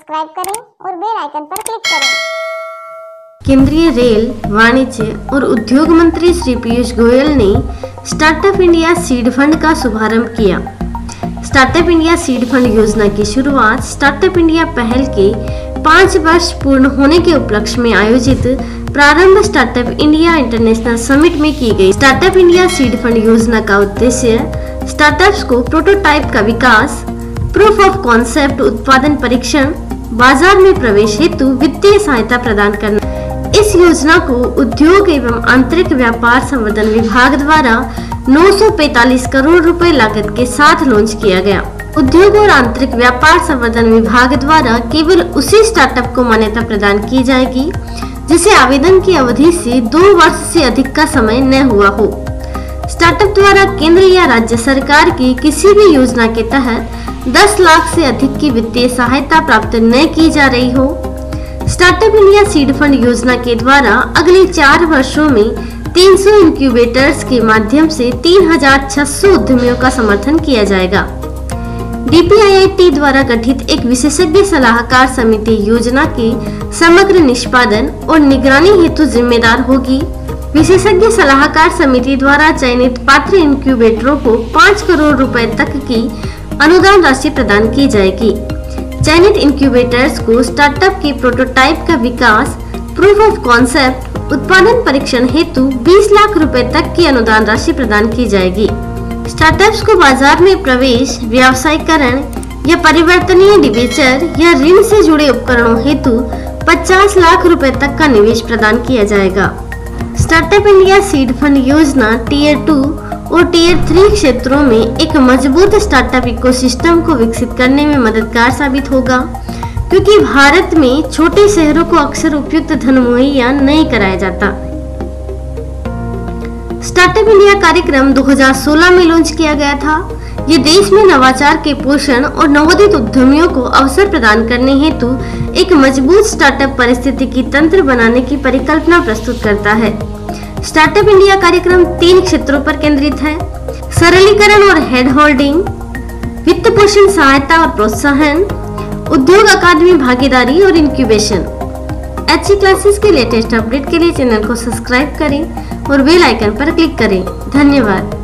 Subscribe करें और bell icon पर क्लिक करें। केंद्रीय रेल, वाणिज्य और उद्योग मंत्री श्री पीयूष गोयल ने स्टार्टअप इंडिया सीड फंड का शुभारंभ किया। स्टार्टअप इंडिया सीड फंड योजना की शुरुआत स्टार्टअप इंडिया पहल के 5 वर्ष पूर्ण होने के उपलक्ष्य में आयोजित प्रारंभ स्टार्टअप इंडिया इंटरनेशनल समिट में की गई। स्टार्टअप इंडिया सीड फंड योजना का उद्देश्य स्टार्टअप्स को प्रोटोटाइप का विकास, प्रूफ ऑफ कॉन्सेप्ट उत्पादन परीक्षण, बाजार में प्रवेश हेतु वित्तीय सहायता प्रदान करना। इस योजना को उद्योग एवं आंतरिक व्यापार संवर्धन विभाग द्वारा 945 करोड़ रुपए लागत के साथ लॉन्च किया गया। उद्योग और आंतरिक व्यापार संवर्धन विभाग द्वारा केवल उसी स्टार्टअप को मान्यता प्रदान की जाएगी जिसे आवेदन की अवधि से 2 वर्ष से अधिक का समय न हुआ हो। स्टार्टअप द्वारा केंद्र या राज्य सरकार की किसी भी योजना के तहत 10 लाख से अधिक की वित्तीय सहायता प्राप्त न की जा रही हो। स्टार्टअप इंडिया सीड फंड योजना के द्वारा अगले 4 वर्षों में 300 इंक्यूबेटर्स के माध्यम से 3600 उद्यमियों का समर्थन किया जाएगा। DPIIT द्वारा गठित एक विशेषज्ञ सलाहकार समिति योजना के समग्र निष्पादन और निगरानी हेतु जिम्मेदार होगी। विशेषज्ञ सलाहकार समिति द्वारा चयनित पात्र इंक्यूबेटरों को 5 करोड़ रुपए तक की अनुदान राशि प्रदान की जाएगी। चयनित इंक्यूबेटर्स को स्टार्टअप के प्रोटोटाइप का विकास, प्रूफ ऑफ कॉन्सेप्ट, उत्पादन परीक्षण हेतु 20 लाख रुपए तक की अनुदान राशि प्रदान की जाएगी। स्टार्टअप्स को बाजार में प्रवेश, व्यावसायीकरण या परिवर्तनीय डिबेंचर या ऋण से जुड़े उपकरणों हेतु 50 लाख रुपए तक का निवेश प्रदान किया जाएगा। स्टार्टअप इंडिया सीड फंड योजना टीयर 2 और टीयर 3 क्षेत्रों में एक मजबूत स्टार्टअप इकोसिस्टम को विकसित करने में मददगार साबित होगा, क्योंकि भारत में छोटे शहरों को अक्सर उपयुक्त धन मुहैया नहीं कराया जाता। स्टार्टअप इंडिया कार्यक्रम 2016 में लॉन्च किया गया था। ये देश में नवाचार के पोषण और नवोदित उद्यमियों को अवसर प्रदान करने हेतु एक मजबूत स्टार्टअप पारिस्थितिकी तंत्र बनाने की परिकल्पना प्रस्तुत करता है। स्टार्टअप इंडिया कार्यक्रम 3 क्षेत्रों पर केंद्रित है: सरलीकरण और हेड होल्डिंग, वित्त पोषण सहायता और प्रोत्साहन, उद्योग अकादमी भागीदारी और इंक्यूबेशन। HE क्लासेस के लेटेस्ट अपडेट के लिए चैनल को सब्सक्राइब करें और बेल आइकन पर क्लिक करें। धन्यवाद।